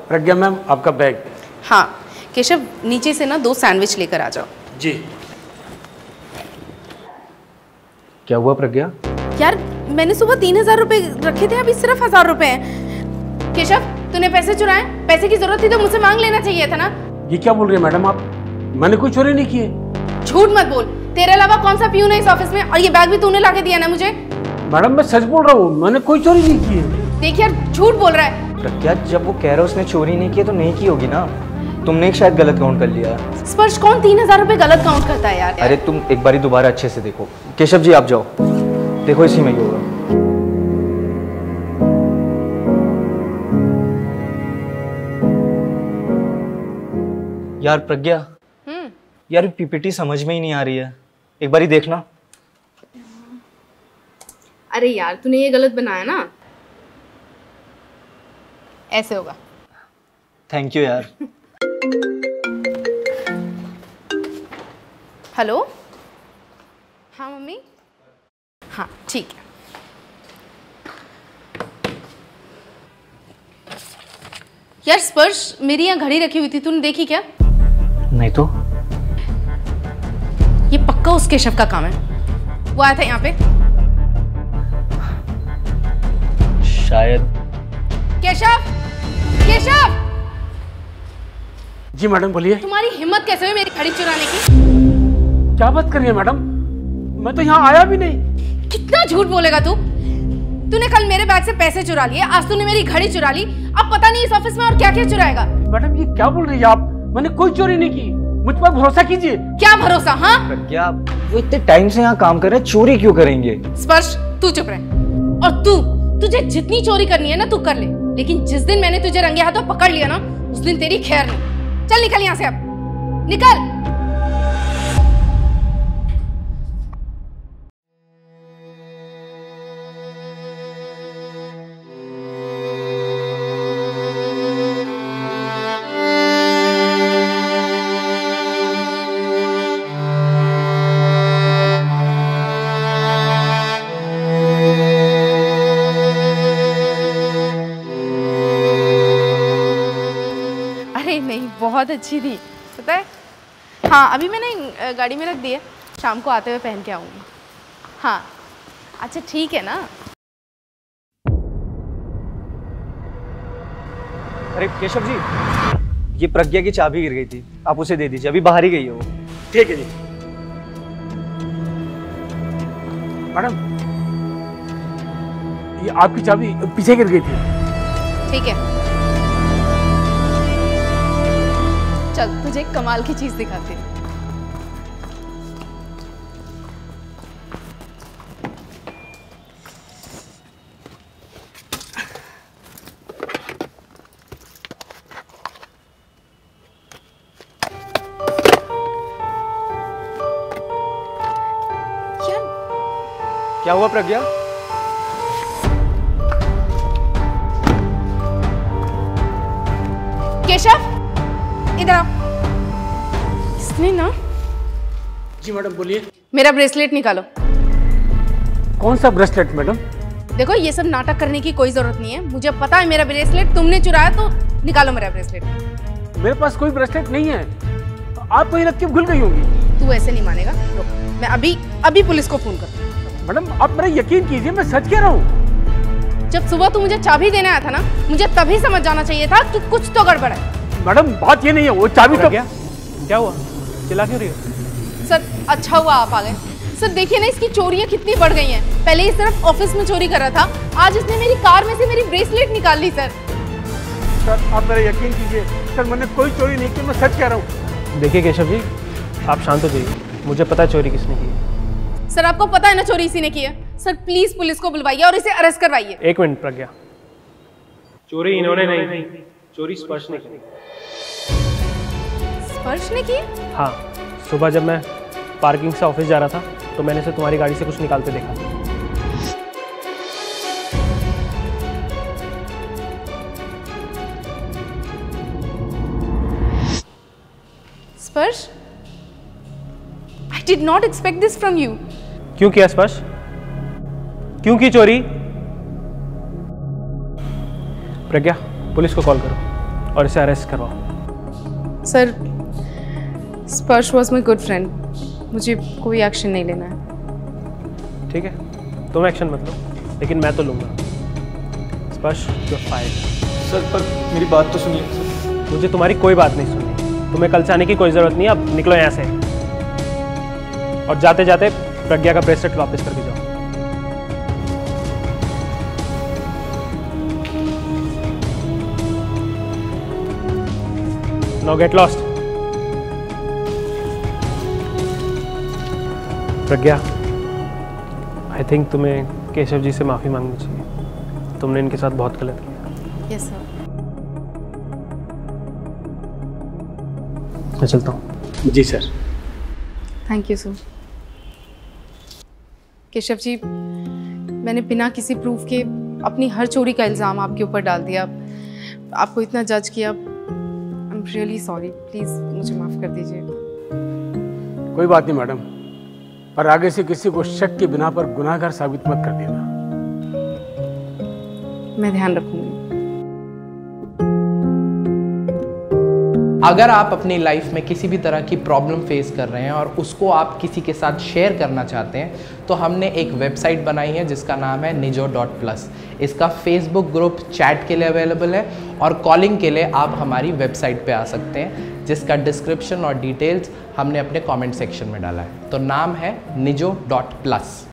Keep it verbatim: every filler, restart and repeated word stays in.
प्रज्ञा ma'am, आपका bag. हाँ केशव, नीचे से ना दो सैंडविच लेकर आ जाओ। जी। क्या हुआ प्रज्ञा? यार मैंने सुबह तीन हजार रुपए रखे थे, अभी सिर्फ हजार रुपए हैं। केशव, तूने पैसे चुराए? पैसे की जरूरत थी तो मुझसे मांग लेना चाहिए था ना। ये क्या बोल रही है मैडम आप? मैंने कोई चोरी नहीं की है। झूठ मत बोल, तेरे अलावा कौन सा पियून है इस ऑफिस में? और ये बैग भी तूने लाके दिया ना मुझे। मैडम मैं सच बोल रहा हूँ, मैंने कोई चोरी नहीं की है। देख यार, झूठ बोल रहा है। प्रज्ञा, जब वो कह रहा है उसने चोरी नहीं की तो नहीं की होगी ना, तुमने एक शायद गलत काउंट कर लिया। स्पर्श, कौन तीन हजार रुपए गलत काउंट करता है यार? अरे तुम एक बारी दोबारा अच्छे से देखो। केशव जी आप जाओ, देखो इसी में ही होगा। यार प्रज्ञा, हम्म यार पीपीटी समझ में ही नहीं आ रही है, एक बारी देखना। अरे यार तूने ये गलत बनाया ना, ऐसे होगा। थैंक यू यार। हेलो, हाँ मम्मी, हाँ ठीक है। यार स्पर्श, मेरी यहाँ घड़ी रखी हुई थी, तूने देखी क्या? नहीं तो। ये पक्का उस केशव का काम है, वो आया था यहाँ पे शायद। केशव, केशव! जी मैडम बोलिए। तुम्हारी हिम्मत कैसे हुई मेरी घड़ी चुराने की? क्या बात कर रही है मैडम, मैं तो यहाँ आया भी नहीं। कितना झूठ बोलेगा तू? तूने कल मेरे बैग से पैसे चुरा लिए, आज तूने मेरी घड़ी चुरा ली, अब पता नहीं इस ऑफिस में और क्या क्या चुराएगा। मैडम ये क्या बोल रही है आप? मैंने कोई चोरी नहीं की, मुझ पर भरोसा कीजिए। क्या भरोसा? हाँ प्रज्ञा, वो इतने टाइम से यहाँ काम कर रहे हैं, चोरी क्यों करेंगे? स्पर्श, तू चुप रह। और तू, तुझे जितनी चोरी करनी है ना तू कर ले, लेकिन जिस दिन मैंने तुझे रंगे हाथों पकड़ लिया ना, उस दिन तेरी खैर नहीं। चल निकल यहाँ से, अब निकल। बहुत अच्छी थी, पता है? हाँ अभी मैंने गाड़ी में रख दी है, शाम को आते हुए पहन के आऊँगी। हाँ अच्छा ठीक है ना। अरे केशव जी, ये प्रज्ञा की चाबी गिर गई थी, आप उसे दे दीजिए, अभी बाहर ही गई है वो। ठीक है जी। मैडम ये आपकी चाबी पीछे गिर गई थी। ठीक है, चल तुझे एक कमाल की चीज दिखाती हूँ। क्या क्या हुआ प्रज्ञा? केशव इधर आओ। इसने ना। जी मैडम बोलिए। मेरा ब्रेसलेट निकालो। कौन सा ब्रेसलेट मैडम? देखो ये सब नाटक करने की कोई जरूरत नहीं है, मुझे पता है मेरा ब्रेसलेट तुमने चुराया, तो निकालो मेरा ब्रेसलेट। मेरे पास कोई ब्रेसलेट नहीं है, आप कहीं रख के भूल गई होंगी। तू ऐसे नहीं मानेगा, रुक मैं अभी अभी पुलिस को फोन करता हूँ। मैडम आप मेरा यकीन कीजिए, मैं सच कह रहा हूँ। जब सुबह तू मुझे चाबी देने आया था ना, मुझे तभी समझ जाना चाहिए था कि कुछ तो गड़बड़ है। मैडम बात ये नहीं है, वो चाबी तो क्या क्या हुआ, चिल्ला क्यों रही हो? सर अच्छा हुआ आप आ गए। सर देखिए ना, इसकी चोरियां कितनी बढ़ गई हैं। पहले ये सिर्फ ऑफिस में चोरी कर रहा था, आज इसने मेरी कार में से मेरी ब्रेसलेट निकाल ली। सर सर आप मेरा यकीन कीजिए, सर मैंने कोई चोरी नहीं की, मैं सच कह रहा हूँ। देखिए केशव जी, आप शांत हो जाइए, मुझे पता है चोरी किसने की है। सर आपको पता है ना चोरी इसी ने की है। सर प्लीज पुलिस को बुलवाइए और इसे अरेस्ट करवाइए। एक मिनट प्रज्ञा, चोरी इन्होंने नहीं, चोरी स्पर्श ने की। स्पर्श ने की? हाँ, सुबह जब मैं पार्किंग से ऑफिस जा रहा था तो मैंने इसे तुम्हारी गाड़ी से कुछ निकालते देखा। स्पर्श, I did not expect this from you. क्यों किया स्पर्श? क्यों की चोरी? प्रज्ञा पुलिस को कॉल करो। और इसे अरेस्ट करवाओ। सर, स्पर्श वॉज माई गुड फ्रेंड, मुझे कोई एक्शन नहीं लेना है। ठीक है, तुम एक्शन मत लो, लेकिन मैं तो लूँगा। स्पर्श, यू आर फायर्ड। सर पर मेरी बात तो सुनिए सर। मुझे तुम्हारी कोई बात नहीं सुननी। तुम्हें कल से आने की कोई ज़रूरत नहीं है, अब निकलो यहाँ से। और जाते जाते प्रज्ञा का ब्रेसलेट वापस करके जाओ। Now get lost. Pragya, I think तुम्हें केशव जी से माफ़ी मांगनी चाहिए। तुमने इनके साथ बहुत गलत किया। Yes sir. मैं चलता हूँ। Ji sir. Thank you sir. Keshav ji, मैंने बिना किसी प्रूफ के अपनी हर चोरी का इल्ज़ाम आपके ऊपर डाल दिया, आपको इतना जज किया। I am really sorry, please मुझे माफ़ कर दीजिए। कोई बात नहीं मैडम, पर आगे से किसी को शक के बिना पर गुनाहगार साबित मत कर देना। मैं ध्यान रखूंगी। अगर आप अपनी लाइफ में किसी भी तरह की प्रॉब्लम फेस कर रहे हैं और उसको आप किसी के साथ शेयर करना चाहते हैं तो हमने एक वेबसाइट बनाई है जिसका नाम है निजो डॉट प्लस। इसका फेसबुक ग्रुप चैट के लिए अवेलेबल है और कॉलिंग के लिए आप हमारी वेबसाइट पे आ सकते हैं, जिसका डिस्क्रिप्शन और डिटेल्स हमने अपने कमेंट सेक्शन में डाला है। तो नाम है निजो डॉट प्लस।